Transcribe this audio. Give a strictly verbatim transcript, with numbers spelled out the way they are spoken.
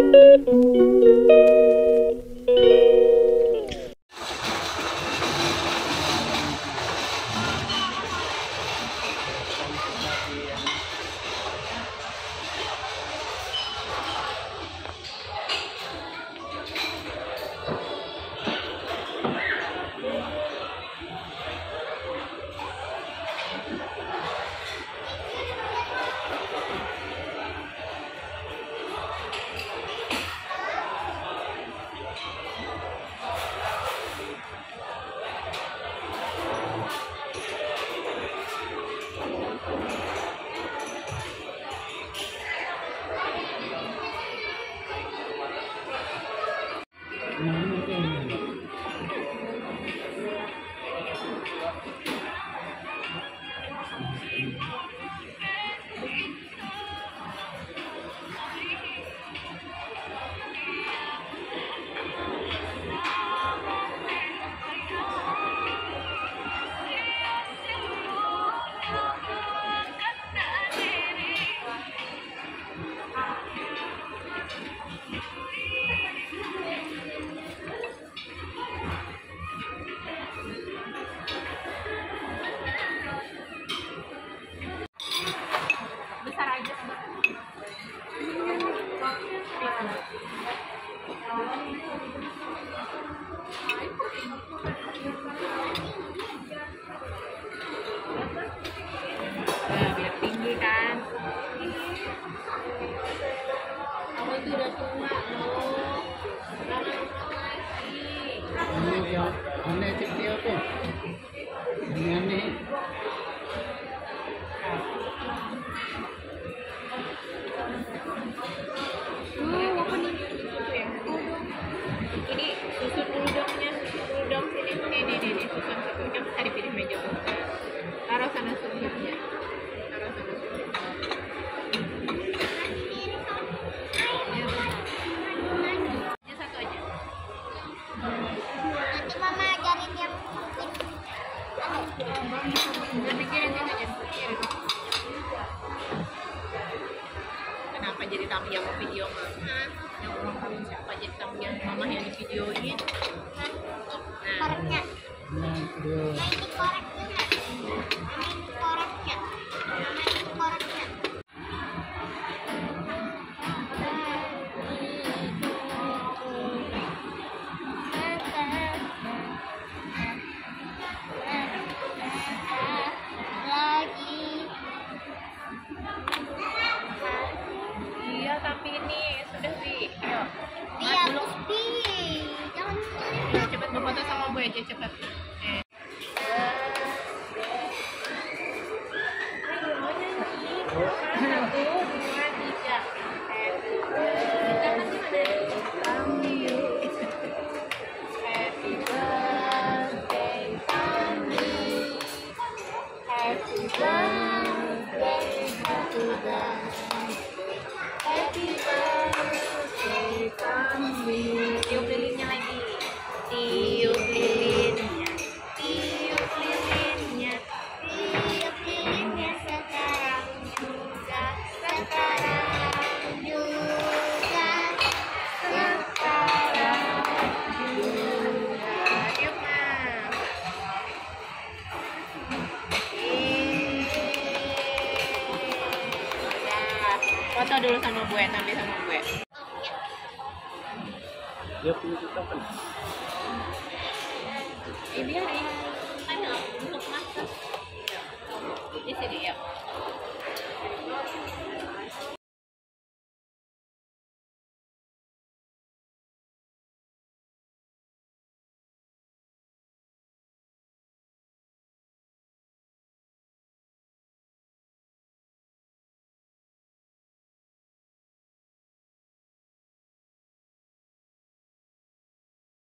Nah, biar tinggi kan. Kamu itu udah tua loh. Jangan lagi. Aneh ya, aneh seperti apa? Aneh. Oh, apa nih? Ini susun dulu dongnya, susun dulu dong sini. Nih, nih, nih, nih, susun satu jam. Tadi pilih meja buka. Taruh sana susunnya. Taruh sana susunnya. Ya, satu aja. Nanti mama ajarin yang Nanti kirim aja. Kirim. Kenapa jadi tamu yang mau video mama? Yang ulang tahun siapa jadi tamu yang mama yang di videoin? Nah, koreknya. Nah, aduh. Nah, ini koreknya. Ini koreknya. Nah, ini koreknya. Lagi. iya tapi ini sudah di. Ayo. Iya, Mas, belum. Gusti. Jangan. Ayo, cepet berfoto sama gue aja cepet. Eh. Ayo nyanyi. Satu, dua, tiga. Happy birthday to you. Happy birthday to you. Happy birthday, happy birthday. Happy birthday to you. Tiup lilinnya lagi. Tiup lilinnya. Tiup lilinnya. Tiup lilinnya sekarang juga. Sekarang juga. Sekarang juga. Tiup mas. Ya, foto dulu sama gue, tampil sama gue. Dia punya kita kan? Ini biarin.